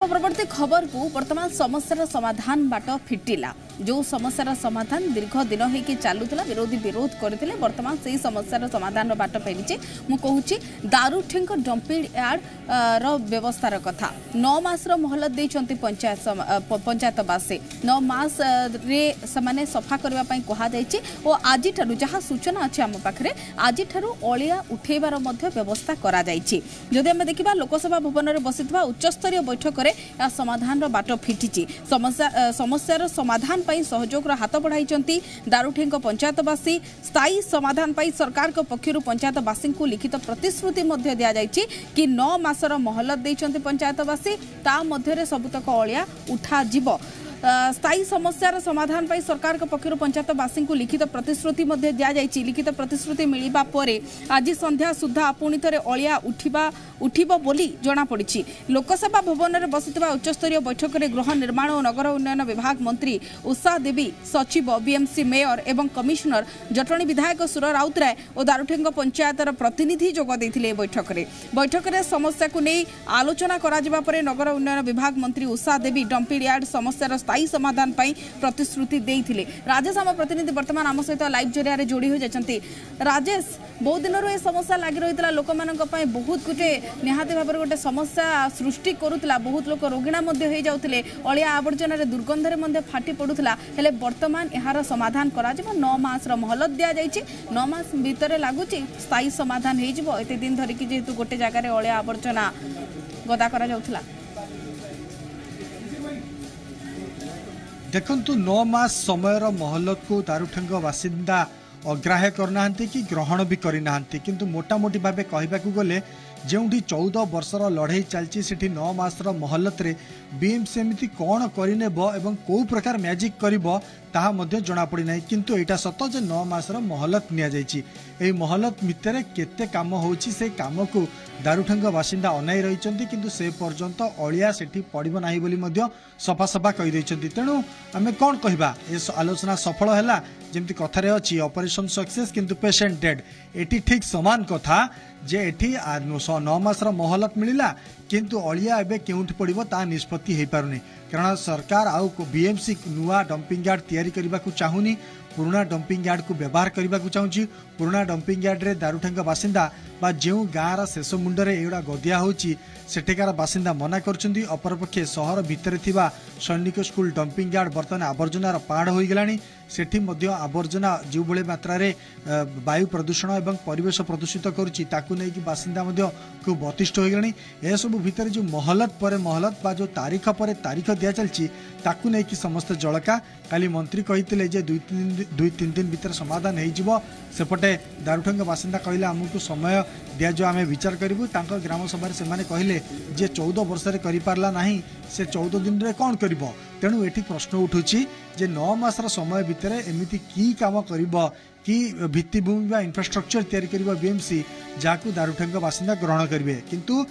परवर्ती खबर को वर्तमान समस्यार समाधान बाट फिटिला जो समस्यार समाधान दीर्घ दिन होगी चलूला विरोधी विरोध करते वर्तमान से समस्यार समाधान बाट फेरी मु कहूँ दारूठेंग डंपिंग यार्ड व्यवस्थार कथा 9 मास मोहलत देते पंचायतवासी 9 मास रे सफा करने कहुई और आज जहाँ सूचना अच्छी आम पाखे आज अलिया उठेबार व्यवस्था करा जदि आम देखा लोकसभा भवन में बसी उच्चस्तरीय बैठक में समाधान बाट फिटी समस्यार समाधान सहयोग हाथ बढ़ाई दारूठेंग पंचायतवासी स्थायी समाधान सरकार पक्षर पंचायतवासी को लिखित प्रतिश्रुति दि जाए कि 9 मासर मोहलत देते पंचायतवासी ता मध्य सबुतक अलिया उठा स्थायी समस्यार समाधान पर सरकार पक्षर पंचायतवासी को लिखित प्रतिश्रुति दि जाए लिखित प्रतिश्रुति मिलवा पर आज संध्या सुधा पुणी थे अलिया उठिबो बोली जना पड़ी लोकसभा भवन में बसिथिबा उच्चस्तरीय बैठक में गृह निर्माण और नगर उन्नयन विभाग मंत्री उषा देवी सचिव बीएमसी मेयर एवं कमिशनर जटणी विधायक सुर राउतराय और दारूठेंग पंचायतर प्रतिनिधि जोग देथिले बैठक में समस्या को नहीं आलोचना करा पर नगर उन्नयन विभाग मंत्री उषा देवी डंपिंग यार्ड समस्यार स्थायी समाधान प्रतिश्रुति देते। राजेश आम प्रतिनिधि वर्तमान आम सहित लाइव जरिया जोड़ी हो जाती। राजेश बहुत दिन ये समस्या लगी रही है लोक मान बहुत गोटे निहाती भाव में गोटे समस्या सृष्टि करुला बहुत लोग रोगिणा हो जाते अलिया आवर्जन दुर्गंधे फाटी पड़ूला हेले वर्तमान यार समाधान करा 9 मास मोहलत दि जाए 9 मास भितर लगुच स्थायी समाधान हो दिन धरिकी जेहेतु गोटे जगार अलिया आवर्जना गदा करा देखंतु 9 मास समयर मोहलत को दारूठेंग बासिंदा अग्राह्य करना कि ग्रहण भी करना किंतु मोटामोटी भाव कहवाक गले जो 14 वर्षर लड़ाई चलती से 9 मासर मोहलत रे बीएमसी एमती कौन करनेब एवं कौ प्रकार मैजिक करिबो ताहा मध्य जना पड़ी ना किंतु एटा सत जे 9 मासर मोहलत निया जायछि एई मोहलत भितर केते काम होछि से काम को दारूठेंग बासिंदा अनाई रही किंतु से पर्यंत अलिया सेठी पड़िबो नाही बोली मध्य सफा सफा कहि दैछन्ति तेणु आमे कोन कहबा ए आलोचना सफल हैला जेमति कथारे अछि ऑपरेशन सक्सेस किंतु पेशेंट डेड एटी ठीक समान कथा जे एठी 9 मासर मोहलत मिलिला किंतु अलिया एबे केउंठ पड़िबो ता निष्पत्ति हे पारुनी कारण सरकार आउ बीएमसी नुआ डंपिंग यार्ड तैयारी करबा को चाहुनी पुराना डंपिंग यार्ड को व्यवहार करने को चाहूँगी पुराना डंपिंग यार्ड रे दारूठेंग बासिंदा बा जो गाँव शेष मुंडरे एगुड़ा गदिया होची सेठिकार बासिंदा मना करछन्ती अपरपक्षे सहर भितर थिबा सैनिक स्कूल डंपिंग यार्ड बर्तमान आवर्जनार पहाड़ हो गलानी सेठी मध्य आवर्जना जो भले मात्रा रे वायु प्रदूषण एवं परिवेश प्रदूषित करुच्ची ताकू नहीं कि बासिंदा मध्य खूब बतिष्ठ हो गलानी ए सब भितर जो मोहलत पर मोहलत बा जो तारीख पर तारीख दिया चलची ताकू नहीं कि समस्त जलका काली मंत्री कहितले जे 2-3 दिन भीतर समाधान हो जिवो सेपटे दारूठेंग बासिंदा कहले आमको समय दिया जो आम विचार करूँ ग्राम सभा से कहले जे 14 वर्ष करि पारला नाही से 14 दिन रे कौन करिवो तेणु एठी प्रश्न उठुची जे 9 मासर समय भितर एमिति की काम करिवो कि भित्तिभूमि बा इंफ्रास्ट्रक्चर तैयारी करिवो बीएमसी जाकू दारूठेंग बासिंदा ग्रहण करिवे किंतु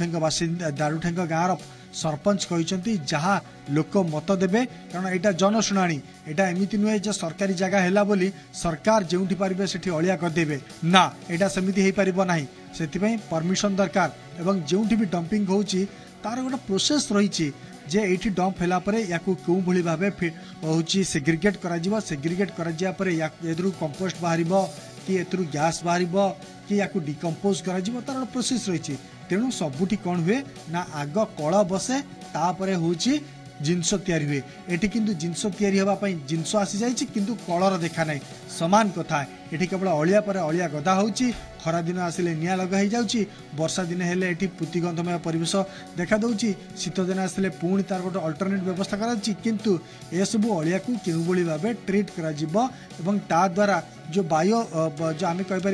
दारूठेंग गाँव सरपंच कहते जहाँ लोक मत देवे कारण यहाँ जनशुणाणी यहाँ एमती नुहे जो सरकारी जगह है बोली सरकार जो पारे से अलिया करदे ना यहाँ सेमती हो पार ना से परमिशन दरकार एवं जो भी डंपिंग होची तार गोटे प्रोसेस रही जे एठी डंप हैला परे याकू क्यों भली भाबे होची सेग्रीगेट करा सेग्रीगेट करा परे एदरु कंपोस्ट बाहरिबो कि एतरु गैस बाहरिबो कि याकू डिकम्पोज करा तार प्रोसेस रही तेणु सबुठी कौन हुए ना आग कल बसे तापरे होची जिनस तैयारी हुए एटी किंतु जिनस तैयारी होगा जिनस आसी जाइए किंतु कलर देखा ना समान कथा एटी केवल अलिया पर अलिया गदा होची खरा दिन आसिले निया लगा हो जाउची वर्षा दिन हेले एटी पुतिगंधमय परिवेश देखा दउची शीत दिन आसिले पुणी तार गोटे अल्टरनेट व्यवस्था कराची किंतु ए सब अलिया को केउ बळी भाबे ट्रीट करा जिवो एवं ता द्वारा जो बायो जो आम कहीपर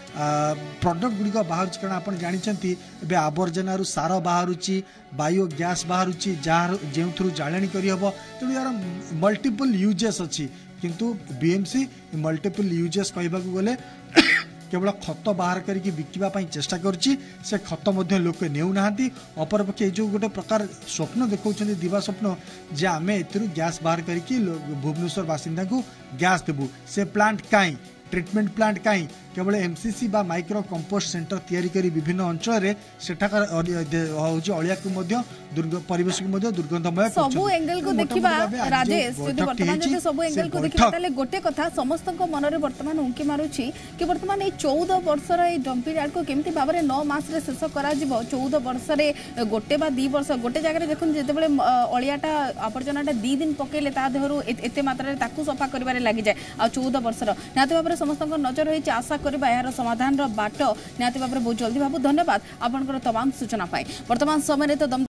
प्रडक्ट गुड़िक बाहर कारण आप जानते ए आवर्जन सार बाहर बायो गैस बाहर जो थ्रु जाणी करहब तेणु यार मल्टीपल यूजेस अच्छी किंतु बीएमसी मल्टीपल यूजेस कहवाक गले केवल खत बाहर करके बिकवा चेष्टा करछि से खत मध्य लोक नेउना अपरपक्षे जो गोटे प्रकार स्वप्न देखा दिवा स्वप्न जे आम ए गैस बाहर करके भुवनेश्वर बासिंदा को गैस देबू से प्लांट कहीं ट्रिटमेंट प्लांट कहीं केवल एमसीसी बा माइक्रो कंपोस्ट सेंटर तैयारी करी विभिन्न अंचल रे सेठाकार होउची अलिया को मध्य परिवेश को मध्य दुर्गंधमय सबु एंगल को देखिबा राजेश यदि वर्तमान जदि सबु एंगल को देखिबा ताले गोटे कथा समस्त को मन रे वर्तमान उंकी मारुची कि वर्तमान ए 14 वर्ष रे ए डंपिंग यार्ड को केमती भाबरे 9 मास रे शेष करा जिवो 14 वर्ष रे गोटे बा 2 वर्ष गोटे जगह रे देखुन जेते बेले अलियाटा आवर्जनाटा 2 दिन पकेले ता देहरु एते मात्रा रे ताकू सफा करिबारे लागि जाय आ 14 वर्ष रो नाते भाबरे समस्त को नजर होई आशा करबा यार समाधान रो बाट नाते भाबरे बहुत जल्दी भाबु धन्यवाद आपनकर तमाम सूचना पाई वर्तमान समय रे तो